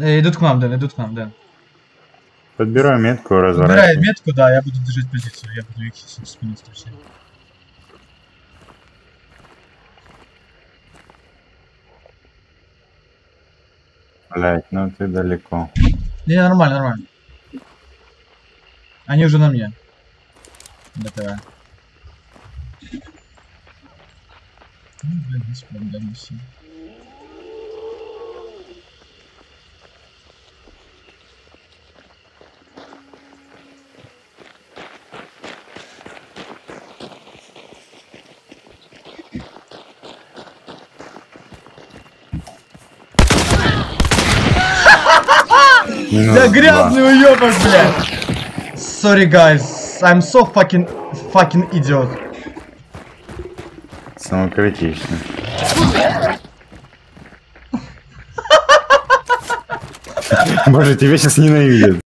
Идут к нам, Дэн, идут к нам, Дэн. Подбираю метку, Подбирай разворачиваю. метку, да, я буду держать позицию, я буду их со спины встречать. Блять, ну ты далеко. Не, нормально, нормально. Они уже на мне. БТВ. Ну, блин, не справляемся. Я грязный уёбок, блядь. Sorry, guys. I'm so fucking idiot. Самокритично. Боже, тебя сейчас ненавидят.